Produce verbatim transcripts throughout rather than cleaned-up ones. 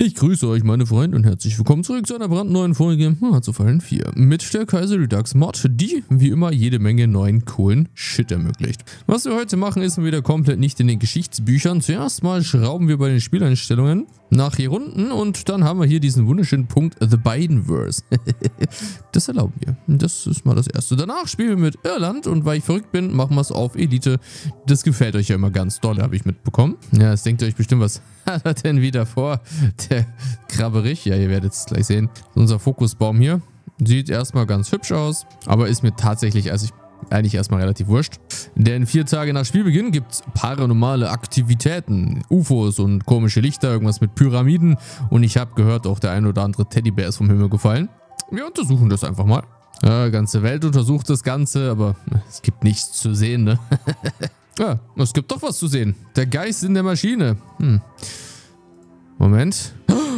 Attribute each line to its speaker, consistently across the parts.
Speaker 1: Ich grüße euch, meine Freunde, und herzlich willkommen zurück zu einer brandneuen Folge Hearts of Iron vier mit der Kaiser Redux Mod, die wie immer jede Menge neuen coolen Shit ermöglicht. Was wir heute machen, ist wieder komplett nicht in den Geschichtsbüchern. Zuerst mal schrauben wir bei den Spieleinstellungen nach hier unten und dann haben wir hier diesen wunderschönen Punkt The Bidenverse. Das erlauben wir. Das ist mal das Erste. Danach spielen wir mit Irland und weil ich verrückt bin, machen wir es auf Elite. Das gefällt euch ja immer ganz doll, habe ich mitbekommen. Ja, das denkt ihr euch bestimmt, was hat er denn wieder vor? Der Krabberich. Ja, ihr werdet es gleich sehen. Unser Fokusbaum hier sieht erstmal ganz hübsch aus, aber ist mir tatsächlich, also ich eigentlich erstmal relativ wurscht. Denn vier Tage nach Spielbeginn gibt es paranormale Aktivitäten. U F Os und komische Lichter, irgendwas mit Pyramiden. Und ich habe gehört, auch der ein oder andere Teddybär ist vom Himmel gefallen. Wir untersuchen das einfach mal. Ja, die ganze Welt untersucht das Ganze, aber es gibt nichts zu sehen, ne? Ja, es gibt doch was zu sehen. Der Geist in der Maschine. Hm. Moment.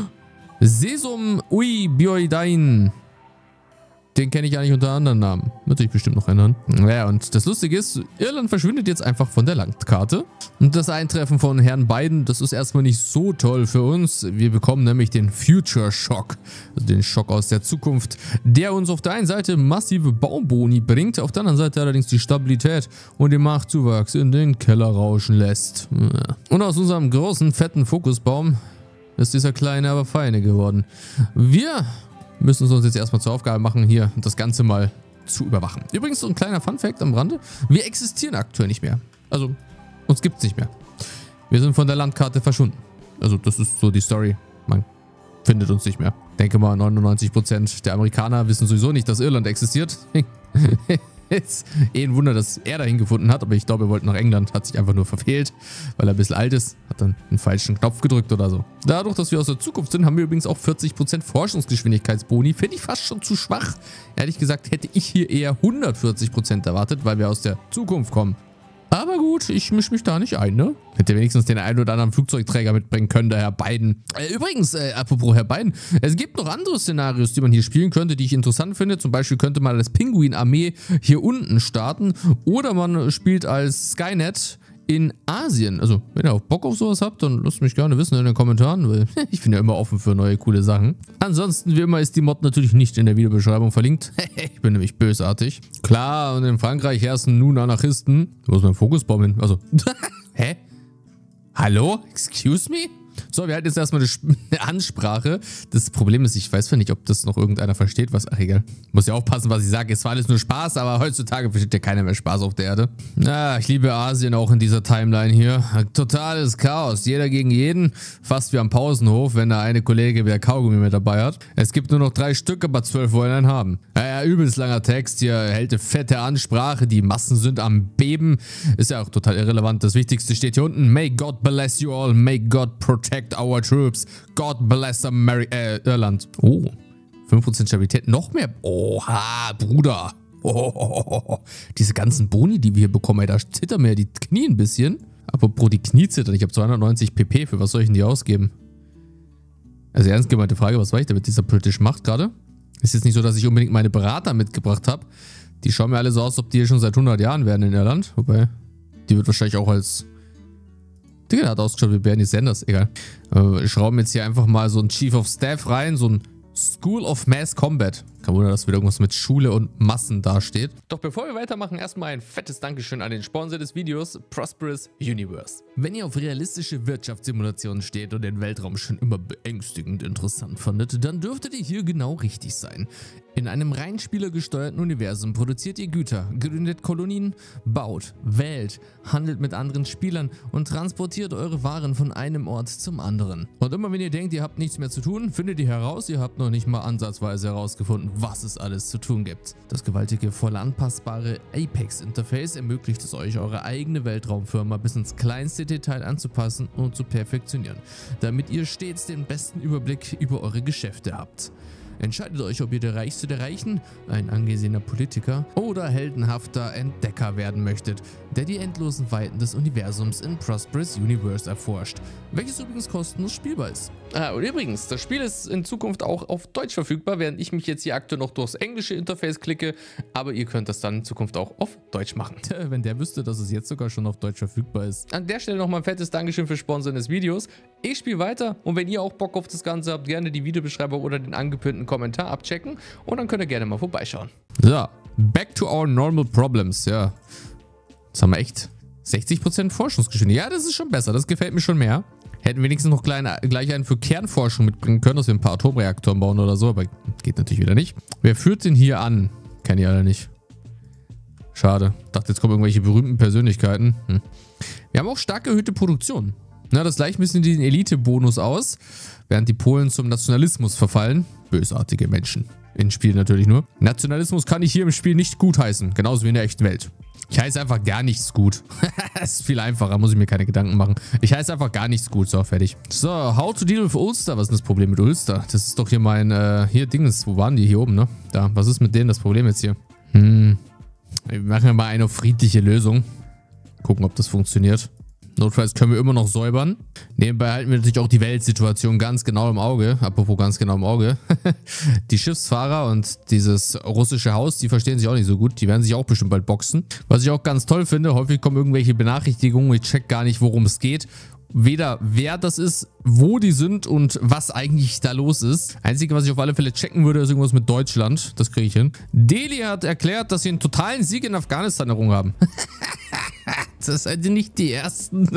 Speaker 1: Sesum Ui Bioidein. Den kenne ich eigentlich unter anderen Namen. Wird sich bestimmt noch ändern. Ja, und das Lustige ist, Irland verschwindet jetzt einfach von der Landkarte. Und das Eintreffen von Herrn Biden, das ist erstmal nicht so toll für uns. Wir bekommen nämlich den Future Shock, also den Schock aus der Zukunft, der uns auf der einen Seite massive Baumboni bringt, auf der anderen Seite allerdings die Stabilität und den Machtzuwachs in den Keller rauschen lässt. Und aus unserem großen, fetten Fokusbaum ist dieser kleine, aber feine geworden. Wir müssen es uns jetzt erstmal zur Aufgabe machen, hier das Ganze mal zu überwachen. Übrigens so ein kleiner Funfact am Rande. Wir existieren aktuell nicht mehr. Also, uns gibt es nicht mehr. Wir sind von der Landkarte verschwunden. Also, das ist so die Story. Man findet uns nicht mehr. Ich denke mal, neunundneunzig Prozent der Amerikaner wissen sowieso nicht, dass Irland existiert. Ist eh ein Wunder, dass er dahin gefunden hat, aber ich glaube, er wollte nach England, hat sich einfach nur verfehlt, weil er ein bisschen alt ist, hat dann einen falschen Knopf gedrückt oder so. Dadurch, dass wir aus der Zukunft sind, haben wir übrigens auch vierzig Prozent Forschungsgeschwindigkeitsboni. Finde ich fast schon zu schwach. Ehrlich gesagt hätte ich hier eher hundertvierzig Prozent erwartet, weil wir aus der Zukunft kommen. Aber gut, ich mische mich da nicht ein, ne? Hätte wenigstens den einen oder anderen Flugzeugträger mitbringen können, der Herr Biden. Äh, übrigens, äh, apropos Herr Biden, es gibt noch andere Szenarios, die man hier spielen könnte, die ich interessant finde. Zum Beispiel könnte man als Pinguin-Armee hier unten starten oder man spielt als Skynet in Asien. Also, wenn ihr auch Bock auf sowas habt, dann lasst mich gerne wissen in den Kommentaren, weil ich bin ja immer offen für neue coole Sachen. Ansonsten, wie immer, ist die Mod natürlich nicht in der Videobeschreibung verlinkt. Ich bin nämlich bösartig. Klar, und in Frankreich herrschen nun Anarchisten. Wo ist mein Fokusbaum hin? Also, hä? Hallo? Excuse me? So, wir halten jetzt erstmal eine Ansprache. Das Problem ist, ich weiß ja nicht, ob das noch irgendeiner versteht, was... Ach, egal. Muss ja aufpassen, was ich sage. Es war alles nur Spaß, aber heutzutage versteht ja keiner mehr Spaß auf der Erde. Ja, ich liebe Asien auch in dieser Timeline hier. Totales Chaos. Jeder gegen jeden. Fast wie am Pausenhof, wenn der eine Kollege wieder Kaugummi mit dabei hat. Es gibt nur noch drei Stück, aber zwölf wollen einen haben. Ja, ja, übelst langer Text hier. Hält eine fette Ansprache. Die Massen sind am Beben. Ist ja auch total irrelevant. Das Wichtigste steht hier unten. May God bless you all. May God protect Protect our troops. God bless America, äh, Irland. Oh, fünf Prozent Stabilität. Noch mehr. Oha, Bruder. Oh, diese ganzen Boni, die wir hier bekommen, ey, da zittern mir die Knie ein bisschen. Apropos die Knie zittern. Ich habe zweihundertneunzig pp. Für was soll ich denn die ausgeben? Also ernst gemeinte Frage, was war ich da mit dieser British Macht gerade? Ist jetzt nicht so, dass ich unbedingt meine Berater mitgebracht habe. Die schauen mir alle so aus, als ob die hier schon seit hundert Jahren wären in Irland. Wobei, die wird wahrscheinlich auch als... Digga, hat ausgeschaut wie Bernie Sanders, egal. Wir schrauben jetzt hier einfach mal so ein Chief of Staff rein, so ein School of Mass Combat. Kein Wunder, dass wieder irgendwas mit Schule und Massen dasteht. Doch bevor wir weitermachen, erstmal ein fettes Dankeschön an den Sponsor des Videos, Prosperous Universe. Wenn ihr auf realistische Wirtschaftssimulationen steht und den Weltraum schon immer beängstigend interessant fandet, dann dürftet ihr hier genau richtig sein. In einem rein spielergesteuerten Universum produziert ihr Güter, gründet Kolonien, baut, wählt, handelt mit anderen Spielern und transportiert eure Waren von einem Ort zum anderen. Und immer wenn ihr denkt, ihr habt nichts mehr zu tun, findet ihr heraus, ihr habt noch nicht mal ansatzweise herausgefunden, was es alles zu tun gibt. Das gewaltige, voll anpassbare Apex-Interface ermöglicht es euch, eure eigene Weltraumfirma bis ins kleinste Detail anzupassen und zu perfektionieren, damit ihr stets den besten Überblick über eure Geschäfte habt. Entscheidet euch, ob ihr der Reichste der Reichen, ein angesehener Politiker oder heldenhafter Entdecker werden möchtet, der die endlosen Weiten des Universums in Prosperous Universe erforscht, welches übrigens kostenlos spielbar ist. Ah, und übrigens, das Spiel ist in Zukunft auch auf Deutsch verfügbar, während ich mich jetzt hier aktuell noch durchs englische Interface klicke, aber ihr könnt das dann in Zukunft auch auf Deutsch machen. Wenn der wüsste, dass es jetzt sogar schon auf Deutsch verfügbar ist. An der Stelle nochmal ein fettes Dankeschön für Sponsoren des Videos. Ich spiele weiter und wenn ihr auch Bock auf das Ganze habt, gerne die Videobeschreibung oder den angepinnten Kommentar abchecken und dann könnt ihr gerne mal vorbeischauen. So, back to our normal problems, ja. Jetzt haben wir echt sechzig Prozent Forschungsgeschwindigkeit. Ja, das ist schon besser, das gefällt mir schon mehr. Hätten wenigstens noch kleine, gleich einen für Kernforschung mitbringen können, dass wir ein paar Atomreaktoren bauen oder so, aber geht natürlich wieder nicht. Wer führt denn hier an? Kenn ich alle nicht. Schade. Dachte, jetzt kommen irgendwelche berühmten Persönlichkeiten. Hm. Wir haben auch stark erhöhte Produktion. Na, das gleicht ein bisschen den Elite-Bonus aus, während die Polen zum Nationalismus verfallen. Bösartige Menschen. In Spiel natürlich nur. Nationalismus kann ich hier im Spiel nicht gutheißen, genauso wie in der echten Welt. Ich heiße einfach gar nichts gut. Das ist viel einfacher, muss ich mir keine Gedanken machen. Ich heiße einfach gar nichts gut, so, fertig. So, how to deal with Ulster? Was ist denn das Problem mit Ulster? Das ist doch hier mein, äh, hier Dinges, wo waren die? Hier oben, ne? Da, was ist mit denen das Problem jetzt hier? Hm, wir machen mal eine friedliche Lösung. Gucken, ob das funktioniert. Notfalls können wir immer noch säubern. Nebenbei halten wir natürlich auch die Weltsituation ganz genau im Auge. Apropos ganz genau im Auge. Die Schiffsfahrer und dieses russische Haus, die verstehen sich auch nicht so gut. Die werden sich auch bestimmt bald boxen. Was ich auch ganz toll finde, häufig kommen irgendwelche Benachrichtigungen. Ich check gar nicht, worum es geht. Weder wer das ist, wo die sind und was eigentlich da los ist. Einzige, was ich auf alle Fälle checken würde, ist irgendwas mit Deutschland. Das kriege ich hin. Delhi hat erklärt, dass sie einen totalen Sieg in Afghanistan errungen haben. Das seid ihr nicht die Ersten.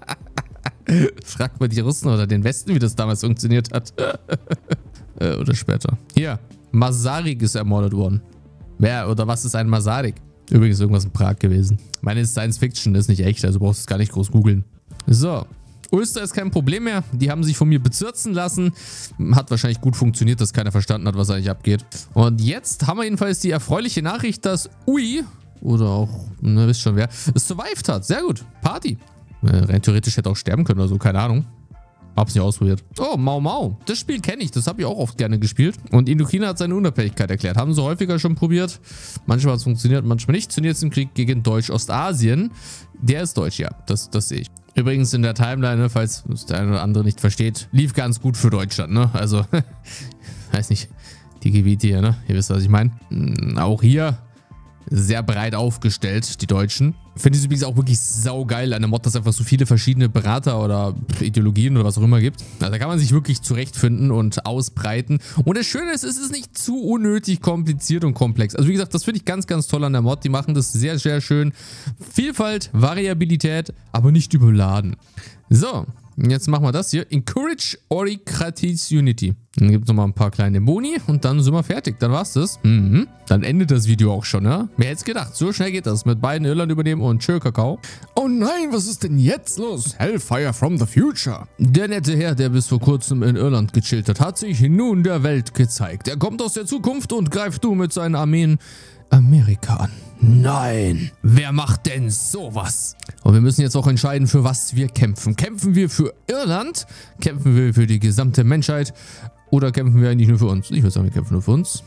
Speaker 1: Fragt mal die Russen oder den Westen, wie das damals funktioniert hat. äh, oder später. Hier, Masaryk ist ermordet worden. Wer oder was ist ein Masaryk? Übrigens irgendwas in Prag gewesen. Meine ist Science Fiction, ist nicht echt, also brauchst du es gar nicht groß googeln. So, Ulster ist kein Problem mehr. Die haben sich von mir bezirzen lassen. Hat wahrscheinlich gut funktioniert, dass keiner verstanden hat, was eigentlich abgeht. Und jetzt haben wir jedenfalls die erfreuliche Nachricht, dass U I... Oder auch, ne, wisst schon wer, es survived hat. Sehr gut. Party. Äh, rein theoretisch hätte auch sterben können oder so, keine Ahnung. Hab's nicht ausprobiert. Oh, Mau Mau. Das Spiel kenne ich, das habe ich auch oft gerne gespielt. Und Indochina hat seine Unabhängigkeit erklärt. Haben sie häufiger schon probiert. Manchmal hat es funktioniert, manchmal nicht. Sind jetzt im Krieg gegen Deutsch-Ostasien. Der ist deutsch, ja. Das, das sehe ich. Übrigens in der Timeline, ne, falls der eine oder andere nicht versteht, lief ganz gut für Deutschland, ne? Also, weiß nicht, die Gebiete hier, ne? Ihr wisst, was ich meine. Auch hier sehr breit aufgestellt, die Deutschen. Finde ich übrigens auch wirklich saugeil an der Mod, dass es einfach so viele verschiedene Berater oder Ideologien oder was auch immer gibt. Also da kann man sich wirklich zurechtfinden und ausbreiten. Und das Schöne ist, es ist nicht zu unnötig kompliziert und komplex. Also wie gesagt, das finde ich ganz, ganz toll an der Mod. Die machen das sehr, sehr schön. Vielfalt, Variabilität, aber nicht überladen. So, jetzt machen wir das hier. Encourage Autocratic Unity. Dann gibt es nochmal ein paar kleine Boni und dann sind wir fertig. Dann war's das. Mhm. Dann endet das Video auch schon, ja? Wer hätte es gedacht? So schnell geht das. Mit beiden Irland übernehmen und tschö, Kakao. Oh nein, was ist denn jetzt los? Hellfire from the future. Der nette Herr, der bis vor kurzem in Irland gechillt hat, hat sich nun der Welt gezeigt. Er kommt aus der Zukunft und greift du mit seinen Armeen Amerika an. Nein, wer macht denn sowas? Und wir müssen jetzt auch entscheiden, für was wir kämpfen. Kämpfen wir für Irland? Kämpfen wir für die gesamte Menschheit? Oder kämpfen wir eigentlich nur für uns? Ich würde sagen, wir kämpfen nur für uns.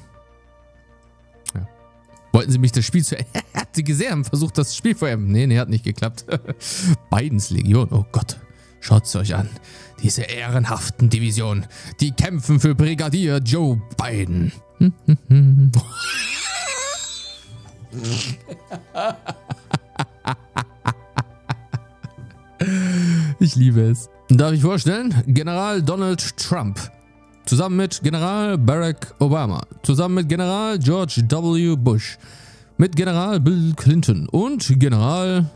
Speaker 1: Ja. Wollten sie mich das Spiel zu... Hat sie gesehen, haben versucht, das Spiel vor ihm... Nee, nee, hat nicht geklappt. Bidens Legion, oh Gott. Schaut es euch an. Diese ehrenhaften Divisionen. Die kämpfen für Brigadier Joe Biden. Ich liebe es. Darf ich vorstellen? General Donald Trump. Zusammen mit General Barack Obama. Zusammen mit General George W. Bush. Mit General Bill Clinton. Und General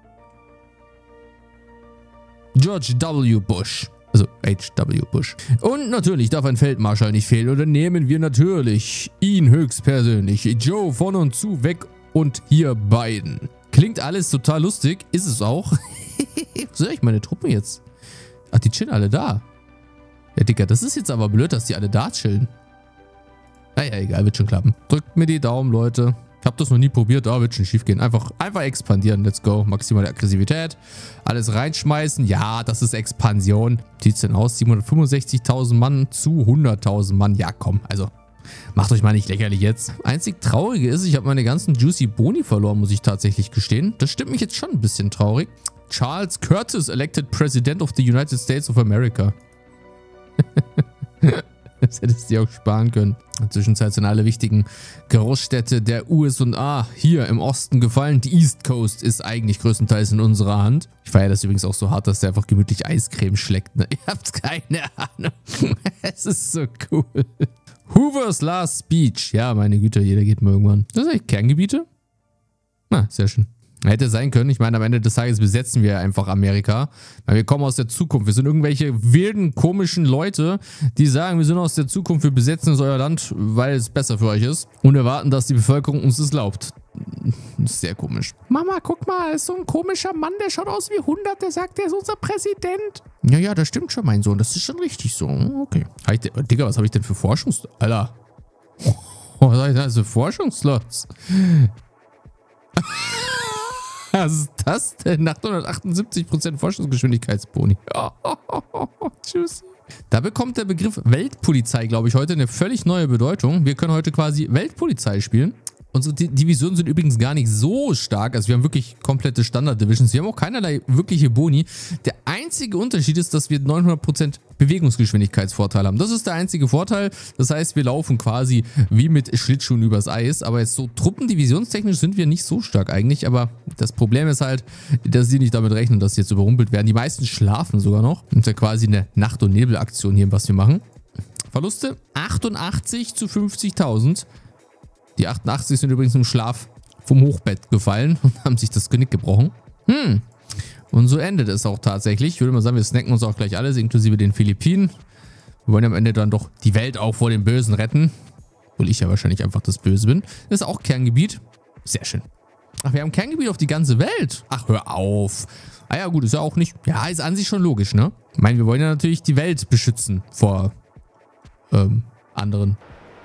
Speaker 1: George W. Bush. Also H W. Bush. Und natürlich darf ein Feldmarschall nicht fehlen. Und dann nehmen wir natürlich ihn höchstpersönlich. Joe von und zu weg und hier Biden. Klingt alles total lustig. Ist es auch. Wo soll ich meine Truppen jetzt? Ach, die chillen alle da. Ja, Digga, das ist jetzt aber blöd, dass die alle da chillen. Naja, egal, wird schon klappen. Drückt mir die Daumen, Leute. Ich habe das noch nie probiert, da wird schon schief gehen. Einfach, einfach expandieren, let's go. Maximale Aggressivität. Alles reinschmeißen. Ja, das ist Expansion. Wie sieht's denn aus? siebenhundertfünfundsechzigtausend Mann zu hunderttausend Mann. Ja, komm, also macht euch mal nicht lächerlich jetzt. Einzig Traurige ist, ich habe meine ganzen Juicy Boni verloren, muss ich tatsächlich gestehen. Das stimmt mich jetzt schon ein bisschen traurig. Charles Curtis elected President of the United States of America. Das hättest du dir auch sparen können. In der Zwischenzeit sind alle wichtigen Großstädte der U S A hier im Osten gefallen. Die East Coast ist eigentlich größtenteils in unserer Hand. Ich feiere das übrigens auch so hart, dass der einfach gemütlich Eiscreme schlägt. Ne? Ihr habt keine Ahnung. Es ist so cool. Hoover's Last Speech. Ja, meine Güte, jeder geht mal irgendwann. Das sind eigentlich Kerngebiete? Na, sehr schön. Hätte sein können. Ich meine, am Ende des Tages besetzen wir einfach Amerika. Weil wir kommen aus der Zukunft. Wir sind irgendwelche wilden, komischen Leute, die sagen, wir sind aus der Zukunft, wir besetzen euer Land, weil es besser für euch ist. Und erwarten, dass die Bevölkerung uns das glaubt. Das ist sehr komisch. Mama, guck mal, ist so ein komischer Mann, der schaut aus wie hundert, der sagt, der ist unser Präsident. Ja, ja, das stimmt schon, mein Sohn. Das ist schon richtig so. Okay. Digga, was habe ich denn für Forschungs... Alter. Was habe ich denn für Forschungsslots? Was ist das denn? achthundertachtundsiebzig Prozent Forschungsgeschwindigkeitsboni. Oh, oh, oh, oh, tschüss. Da bekommt der Begriff Weltpolizei, glaube ich, heute eine völlig neue Bedeutung. Wir können heute quasi Weltpolizei spielen. Unsere Divisionen sind übrigens gar nicht so stark. Also wir haben wirklich komplette Standard-Divisions. Wir haben auch keinerlei wirkliche Boni. Der einzige Unterschied ist, dass wir neunhundert Prozent Bewegungsgeschwindigkeitsvorteil haben. Das ist der einzige Vorteil. Das heißt, wir laufen quasi wie mit Schlittschuhen übers Eis. Aber jetzt so truppendivisionstechnisch sind wir nicht so stark eigentlich. Aber das Problem ist halt, dass sie nicht damit rechnen, dass sie jetzt überrumpelt werden. Die meisten schlafen sogar noch. Das ist ja quasi eine Nacht- und Nebelaktion hier, was wir machen. Verluste achtundachtzig zu fünfzigtausend. Die achtundachtzig sind übrigens im Schlaf vom Hochbett gefallen und haben sich das Genick gebrochen. Hm. Und so endet es auch tatsächlich. Ich würde mal sagen, wir snacken uns auch gleich alles, inklusive den Philippinen. Wir wollen am Ende dann doch die Welt auch vor dem Bösen retten. Obwohl ich ja wahrscheinlich einfach das Böse bin. Das ist auch Kerngebiet. Sehr schön. Ach, wir haben Kerngebiet auf die ganze Welt. Ach, hör auf. Ah ja, gut, ist ja auch nicht... Ja, ist an sich schon logisch, ne? Ich meine, wir wollen ja natürlich die Welt beschützen vor ähm, anderen.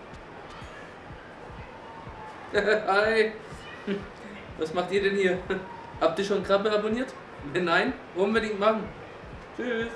Speaker 2: Hi, was macht ihr denn hier? Habt ihr schon Krabbe abonniert? Wenn nein, unbedingt machen. Tschüss.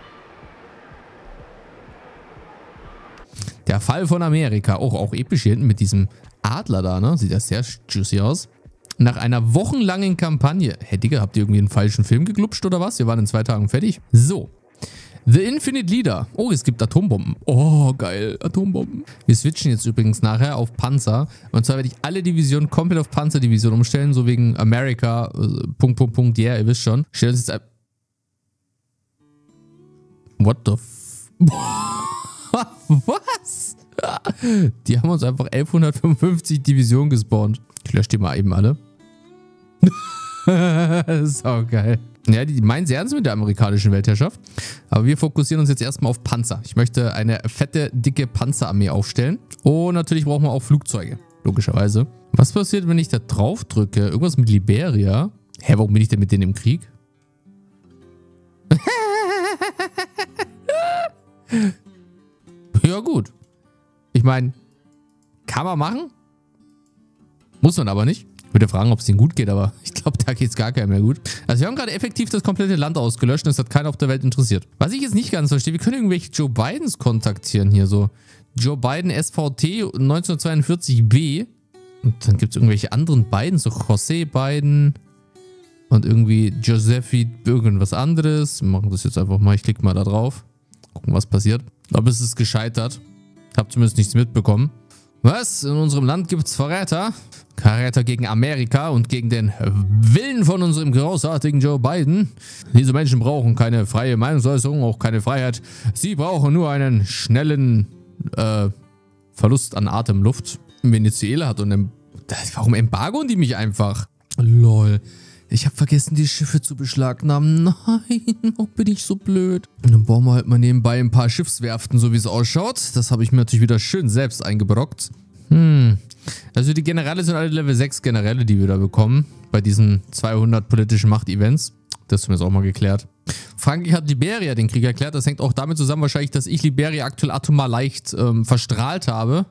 Speaker 1: Der Fall von Amerika. Auch, auch episch hier hinten mit diesem Adler da, ne? Sieht ja sehr juicy aus. Nach einer wochenlangen Kampagne. Hey, Digga, habt ihr irgendwie einen falschen Film geglupscht oder was? Wir waren in zwei Tagen fertig. So. The Infinite Leader. Oh, es gibt Atombomben. Oh, geil. Atombomben. Wir switchen jetzt übrigens nachher auf Panzer. Und zwar werde ich alle Divisionen komplett auf Panzerdivision umstellen. So wegen Amerika. Äh, Punkt, Punkt, Punkt. Ja, yeah, ihr wisst schon. Stellen uns jetzt ein... What the f... Was? Die haben uns einfach elfhundertfünfundfünfzig Divisionen gespawnt. Ich lösche die mal eben alle. Sau geil. Ja, die meinen sehr ernst mit der amerikanischen Weltherrschaft. Aber wir fokussieren uns jetzt erstmal auf Panzer. Ich möchte eine fette, dicke Panzerarmee aufstellen. Und natürlich brauchen wir auch Flugzeuge. Logischerweise. Was passiert, wenn ich da drauf drücke? Irgendwas mit Liberia? Hä, warum bin ich denn mit denen im Krieg? Ja gut. Ich meine, kann man machen. Muss man aber nicht. Ich würde fragen, ob es denen gut geht, aber ich glaube, da geht es gar keinem mehr gut. Also wir haben gerade effektiv das komplette Land ausgelöscht und es hat keiner auf der Welt interessiert. Was ich jetzt nicht ganz verstehe, wir können irgendwelche Joe Bidens kontaktieren hier so. Joe Biden S V T neunzehnhundertzweiundvierzig B. Und dann gibt es irgendwelche anderen Biden, so Jose Biden und irgendwie Josephi irgendwas anderes. Wir machen das jetzt einfach mal. Ich klicke mal da drauf. Gucken, was passiert. Aber es ist gescheitert. Ich habe zumindest nichts mitbekommen. Was? In unserem Land gibt es Verräter? Verräter gegen Amerika und gegen den Willen von unserem großartigen Joe Biden. Diese Menschen brauchen keine freie Meinungsäußerung, auch keine Freiheit. Sie brauchen nur einen schnellen äh, Verlust an Atemluft. Venezuela hat und em warum embargoen die mich einfach? Lol. Ich habe vergessen, die Schiffe zu beschlagnahmen. Nein, oh, bin ich so blöd. Und dann bauen wir halt mal nebenbei ein paar Schiffswerften, so wie es ausschaut. Das habe ich mir natürlich wieder schön selbst eingebrockt. Hm. Also die Generäle sind alle Level sechs Generäle, die wir da bekommen. Bei diesen zweihundert politischen Macht-Events. Das haben wir jetzt auch mal geklärt. Frankreich hat Liberia den Krieg erklärt. Das hängt auch damit zusammen wahrscheinlich, dass ich Liberia aktuell atomar leicht ähm, verstrahlt habe.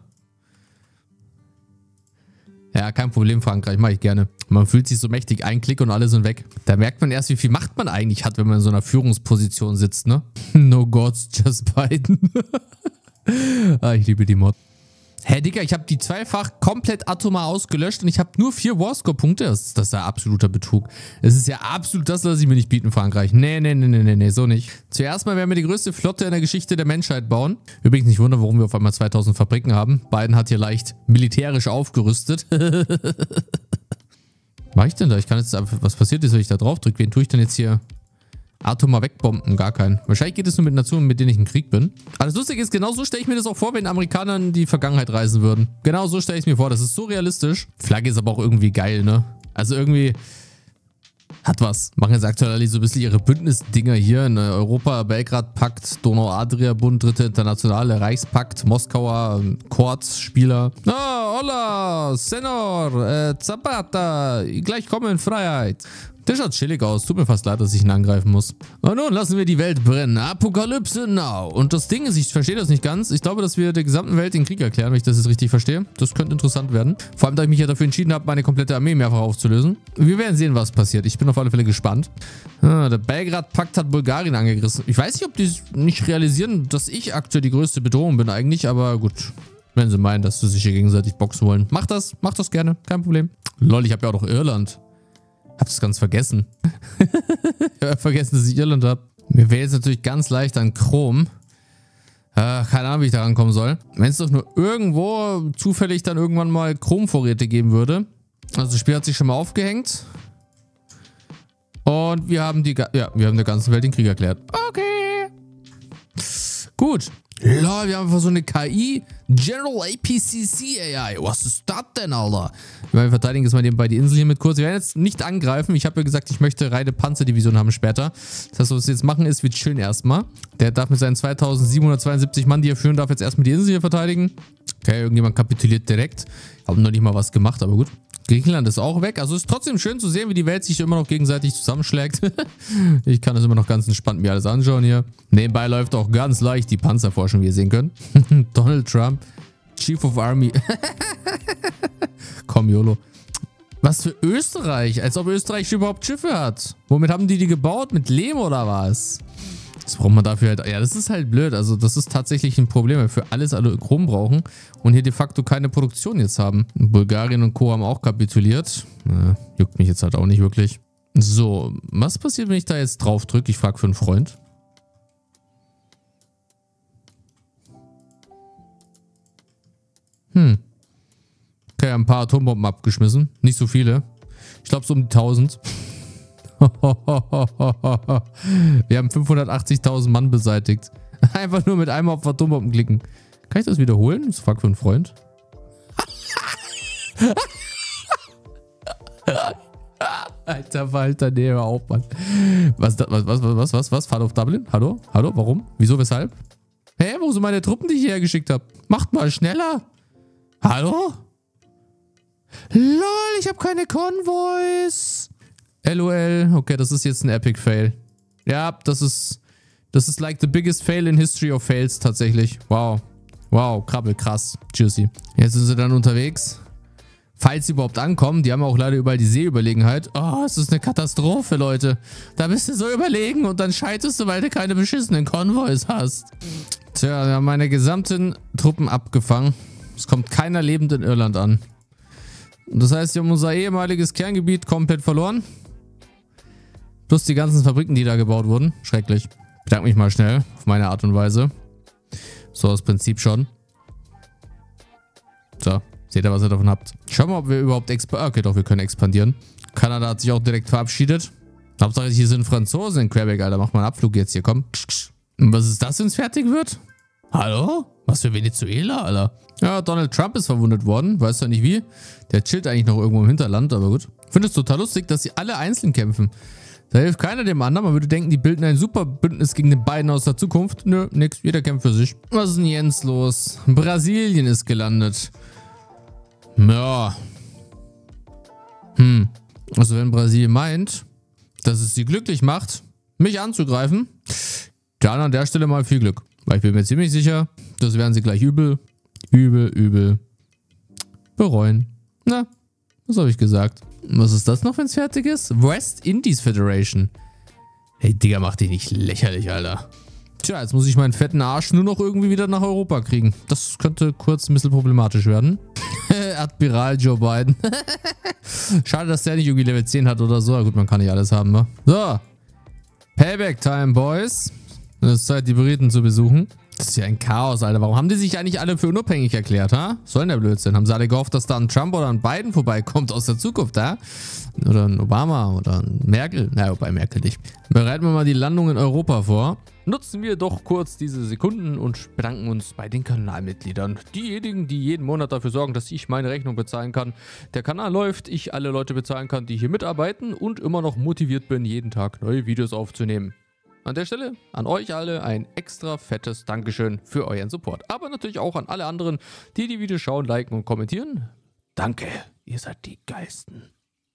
Speaker 1: Ja, kein Problem, Frankreich, mache ich gerne. Man fühlt sich so mächtig, ein Klick und alle sind weg. Da merkt man erst, wie viel Macht man eigentlich hat, wenn man in so einer Führungsposition sitzt, ne? No gods, just Biden. Ah, ich liebe die Mod. Hä, Digga, ich habe die zweifach komplett atomar ausgelöscht und ich habe nur vier Warscore-Punkte. Das, das ist ja absoluter Betrug. Es ist ja absolut das, was ich mir nicht bieten, Frankreich. Nee, nee, nee, nee, nee, nee, so nicht. Zuerst mal werden wir die größte Flotte in der Geschichte der Menschheit bauen. Übrigens nicht wundern, warum wir auf einmal zweitausend Fabriken haben. Biden hat hier leicht militärisch aufgerüstet. Was mache ich denn da? Ich kann jetzt einfach, was passiert ist, wenn ich da drauf drücke? Wen tue ich denn jetzt hier atomar wegbomben? Gar keinen. Wahrscheinlich geht es nur mit Nationen, mit denen ich im Krieg bin. Aber das Lustige ist, genau so stelle ich mir das auch vor, wenn Amerikaner in die Vergangenheit reisen würden. Genau so stelle ich es mir vor. Das ist so realistisch. Flagge ist aber auch irgendwie geil, ne? Also irgendwie hat was. Machen jetzt aktuell alle so ein bisschen ihre Bündnisdinger hier in Europa, Belgrad-Pakt, Donau-Adria-Bund, Dritte Internationale, Reichspakt, Moskauer, Quartz-Spieler. Ah, hola, Senor, äh, Zapata, gleich kommen, Freiheit. Der schaut chillig aus. Tut mir fast leid, dass ich ihn angreifen muss. Und nun lassen wir die Welt brennen. Apokalypse now. Und das Ding ist, ich verstehe das nicht ganz. Ich glaube, dass wir der gesamten Welt den Krieg erklären, wenn ich das jetzt richtig verstehe. Das könnte interessant werden. Vor allem, da ich mich ja dafür entschieden habe, meine komplette Armee mehrfach aufzulösen. Wir werden sehen, was passiert. Ich bin auf alle Fälle gespannt. Ah, der Belgrad-Pakt hat Bulgarien angegriffen. Ich weiß nicht, ob die nicht realisieren, dass ich aktuell die größte Bedrohung bin eigentlich, aber gut. Wenn sie meinen, dass sie sich hier gegenseitig boxen wollen. Macht das. Macht das gerne. Kein Problem. Lol, ich habe ja auch noch Irland. Hab's ganz vergessen. Ich hab vergessen, dass ich Irland habe. Mir wäre jetzt natürlich ganz leicht an Chrom. Äh, keine Ahnung, wie ich da rankommen soll. Wenn es doch nur irgendwo zufällig dann irgendwann mal Chromvorräte geben würde. Also das Spiel hat sich schon mal aufgehängt. Und wir haben die, ja, wir haben der ganzen Welt den Krieg erklärt. Okay. Gut. Lol, wir haben einfach so eine K I. General A P C C A I. Was ist das denn, Alter? Wir verteidigen jetzt mal nebenbei die Insel hier mit kurz. Wir werden jetzt nicht angreifen. Ich habe ja gesagt, ich möchte reine Panzerdivision haben später. Das heißt, was wir jetzt machen ist, wir chillen erstmal. Der darf mit seinen zweitausendsiebenhundertzweiundsiebzig Mann, die er führen darf, jetzt erstmal die Insel hier verteidigen. Okay, irgendjemand kapituliert direkt. Haben noch nicht mal was gemacht, aber gut. Griechenland ist auch weg. Also ist trotzdem schön zu sehen, wie die Welt sich immer noch gegenseitig zusammenschlägt. Ich kann das immer noch ganz entspannt mir alles anschauen hier. Nebenbei läuft auch ganz leicht die Panzerforschung, wie ihr sehen könnt. Donald Trump, Chief of Army. Komm, YOLO. Was für Österreich? Als ob Österreich überhaupt Schiffe hat. Womit haben die die gebaut? Mit Lehm oder was? Das braucht man dafür halt... Ja, das ist halt blöd. Also das ist tatsächlich ein Problem, weil wir für alles alle Chrom brauchen und hier de facto keine Produktion jetzt haben. Bulgarien und Co. haben auch kapituliert. Äh, juckt mich jetzt halt auch nicht wirklich. So, was passiert, wenn ich da jetzt drauf drücke? Ich frage für einen Freund. Hm. Okay, ein paar Atombomben abgeschmissen. Nicht so viele. Ich glaube so um die tausend. Wir haben fünfhundertachtzigtausend Mann beseitigt. Einfach nur mit einmal auf Atombomben klicken. Kann ich das wiederholen? Das fragt für einen Freund. Alter Walter, nee, hör auf, Mann. Was, was, was, was, was, was? Fahrt auf Dublin? Hallo? Hallo? Warum? Wieso? Weshalb? Hä? Wo sind meine Truppen, die ich hierher geschickt habe? Macht mal schneller. Hallo? Lol, ich habe keine Konvois. LOL. Okay, das ist jetzt ein Epic Fail. Ja, das ist... Das ist like the biggest fail in history of fails tatsächlich. Wow. Wow, Krabbel, krass. Juicy. Jetzt sind sie dann unterwegs. Falls sie überhaupt ankommen. Die haben auch leider überall die Seeüberlegenheit. Oh, es ist eine Katastrophe, Leute. Da bist du so überlegen und dann scheiterst du, weil du keine beschissenen Konvois hast. Tja, wir haben meine gesamten Truppen abgefangen. Es kommt keiner lebend in Irland an. Und das heißt, wir haben unser ehemaliges Kerngebiet komplett verloren. Plus die ganzen Fabriken, die da gebaut wurden. Schrecklich. Ich bedanke mich mal schnell auf meine Art und Weise. So, das Prinzip schon. So, seht ihr, was ihr davon habt. Schauen wir mal, ob wir überhaupt expandieren. Okay, doch, wir können expandieren. Kanada hat sich auch direkt verabschiedet. Hauptsache, hier sind Franzosen in Quebec, Alter. Mach mal einen Abflug jetzt hier, komm. Und was ist das, wenn es fertig wird? Hallo? Was für Venezuela, Alter? Ja, Donald Trump ist verwundet worden. Weißt du nicht wie? Der chillt eigentlich noch irgendwo im Hinterland, aber gut. Ich finde es total lustig, dass sie alle einzeln kämpfen. Da hilft keiner dem anderen. Man würde denken, die bilden ein super Bündnis gegen den beiden aus der Zukunft. Nö, nix. Jeder kämpft für sich. Was ist denn Jens los? Brasilien ist gelandet. Ja. Hm. Also wenn Brasilien meint, dass es sie glücklich macht, mich anzugreifen, dann an der Stelle mal viel Glück. Weil ich bin mir ziemlich sicher, das werden sie gleich übel, übel, übel bereuen. Na, was habe ich gesagt? Was ist das noch, wenn es fertig ist? West Indies Federation. Hey, Digga, mach dich nicht lächerlich, Alter. Tja, jetzt muss ich meinen fetten Arsch nur noch irgendwie wieder nach Europa kriegen. Das könnte kurz ein bisschen problematisch werden. Admiral Joe Biden. Schade, dass der nicht irgendwie Level zehn hat oder so. Gut, man kann nicht alles haben, ne? So. Payback Time, Boys. Es ist Zeit, die Briten zu besuchen. Das ist ja ein Chaos, Alter. Warum haben die sich eigentlich alle für unabhängig erklärt, ha? Was soll denn der Blödsinn? Haben sie alle gehofft, dass da ein Trump oder ein Biden vorbeikommt aus der Zukunft, ha? Oder ein Obama oder ein Merkel? Na, wobei Merkel nicht. Bereiten wir mal die Landung in Europa vor. Nutzen wir doch kurz diese Sekunden und bedanken uns bei den Kanalmitgliedern. Diejenigen, die jeden Monat dafür sorgen, dass ich meine Rechnung bezahlen kann. Der Kanal läuft, ich alle Leute bezahlen kann, die hier mitarbeiten und immer noch motiviert bin, jeden Tag neue Videos aufzunehmen. An der Stelle an euch alle ein extra fettes Dankeschön für euren Support. Aber natürlich auch an alle anderen, die die Videos schauen, liken und kommentieren. Danke, ihr seid die Geisten.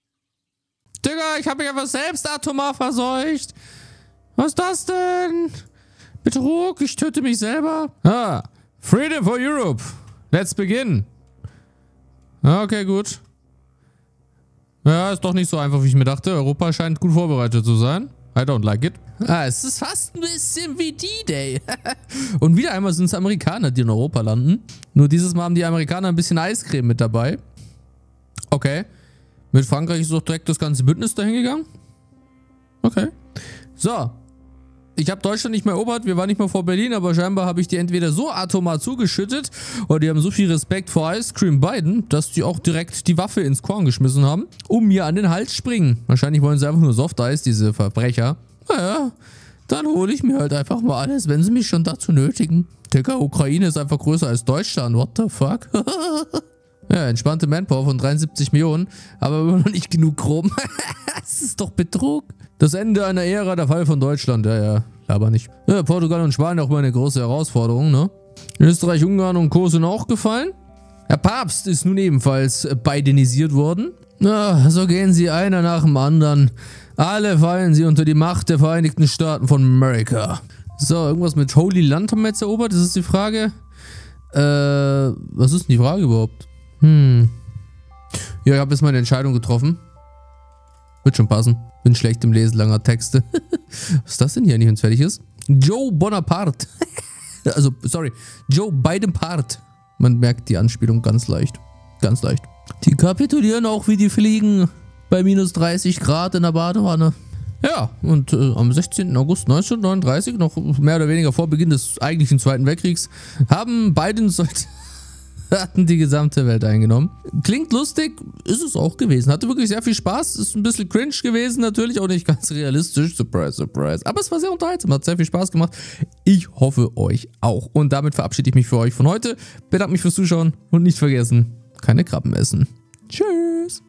Speaker 1: Digga, ich habe mich einfach selbst atomar verseucht. Was ist das denn? Betrug, ich töte mich selber. Ah, Freedom for Europe. Let's begin. Okay, gut. Ja, ist doch nicht so einfach, wie ich mir dachte. Europa scheint gut vorbereitet zu sein. I don't like it. Ah, es ist fast ein bisschen wie D-Day. Und wieder einmal sind es Amerikaner, die in Europa landen. Nur dieses Mal haben die Amerikaner ein bisschen Eiscreme mit dabei. Okay. Mit Frankreich ist doch direkt das ganze Bündnis dahin gegangen. Okay. So. Ich habe Deutschland nicht mehr erobert, wir waren nicht mehr vor Berlin, aber scheinbar habe ich die entweder so atomar zugeschüttet oder die haben so viel Respekt vor Ice Cream Biden, dass die auch direkt die Waffe ins Korn geschmissen haben, um mir an den Hals springen. Wahrscheinlich wollen sie einfach nur Soft Eis, diese Verbrecher. Naja, dann hole ich mir halt einfach mal alles, wenn sie mich schon dazu nötigen. Digga, Ukraine ist einfach größer als Deutschland, what the fuck? Ja, entspannte Manpower von dreiundsiebzig Millionen, aber immer noch nicht genug Chrom. Das ist doch Betrug. Das Ende einer Ära, der Fall von Deutschland. Ja, ja, aber nicht. Ja, Portugal und Spanien auch mal eine große Herausforderung, ne? Österreich, Ungarn und Co. sind auch gefallen. Der Papst ist nun ebenfalls bidenisiert worden. Na, so gehen sie einer nach dem anderen. Alle fallen sie unter die Macht der Vereinigten Staaten von Amerika. So, irgendwas mit Holy Land haben wir jetzt erobert, das ist die Frage. Äh, was ist denn die Frage überhaupt? Hm. Ja, ich habe jetzt meine Entscheidung getroffen. Wird schon passen. Bin schlecht im Lesen langer Texte. Was ist das denn hier nicht, wenn es fertig ist? Joe Bonaparte. Also, sorry. Joe Biden-Part. Man merkt die Anspielung ganz leicht. Ganz leicht. Die kapitulieren auch wie die Fliegen bei minus dreißig Grad in der Badewanne. Ja, und äh, am sechzehnten August neunzehnhundertneununddreißig, noch mehr oder weniger vor Beginn des eigentlichen Zweiten Weltkriegs, haben Bidens Soldaten die gesamte Welt eingenommen. Klingt lustig, ist es auch gewesen. Hatte wirklich sehr viel Spaß, ist ein bisschen cringe gewesen, natürlich auch nicht ganz realistisch. Surprise, surprise. Aber es war sehr unterhaltsam, hat sehr viel Spaß gemacht. Ich hoffe euch auch. Und damit verabschiede ich mich für euch von heute. Bedanke mich fürs Zuschauen und nicht vergessen, keine Krabben essen. Tschüss.